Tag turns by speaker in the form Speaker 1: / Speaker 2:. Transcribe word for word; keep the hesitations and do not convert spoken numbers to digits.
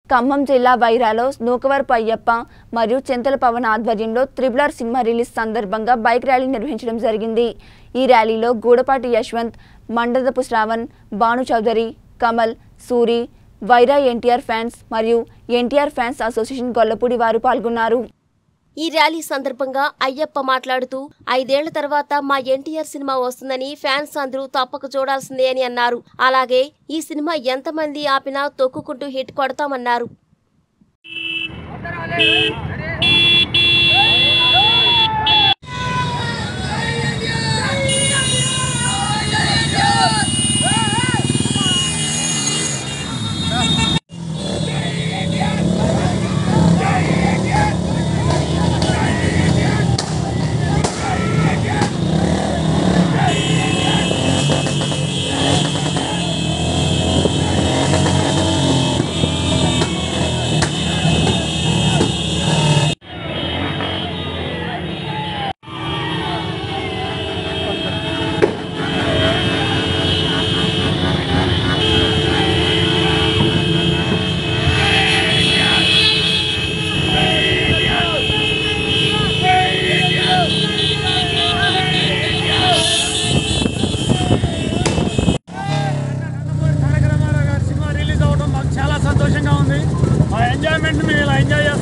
Speaker 1: ఖమ్మం జిల్లా వైరాలో నూకవరపు అయ్యప్ప మరియు చింతల పవన్ ఆధ్వర్యంలో త్రిబుల్ ఆర్ సినిమా రిలీజ్ సందర్భంగా బైక్ ర్యాలీ నిర్వహించడం జరిగింది। ఈ ర్యాలీలో గూడపాటి యశ్వంత్, మండదపు శ్రావణ్, భాను చౌదరి, కమల్, సూరి, వైరా ఎన్టీఆర్ ఫ్యాన్స్ మరియు ఎన్టీఆర్ ఫ్యాన్స్ అసోసియేషన్ గొల్లపూడి వారు పాల్గొన్నారు।
Speaker 2: ఈ ర్యాలీ సందర్భంగా అయ్యప్ప మాట్లాడుతూ ఐదేళ్ల తర్వాత మా ఎన్టీఆర్ సినిమా వస్తుందని ఫ్యాన్స్ అందరూ తప్పక చూడాల్సిందే అని అన్నారు। అలాగే ఈ సినిమా ఎంతమంది ఆపినా తొక్కుకుంటూ హిట్ కొడతామన్నారు।
Speaker 3: సంతోషంగా ఉంది। ఆ ఎంజాయ్మెంట్ మేము ఇలా ఎంజాయ్ చేస్తాం।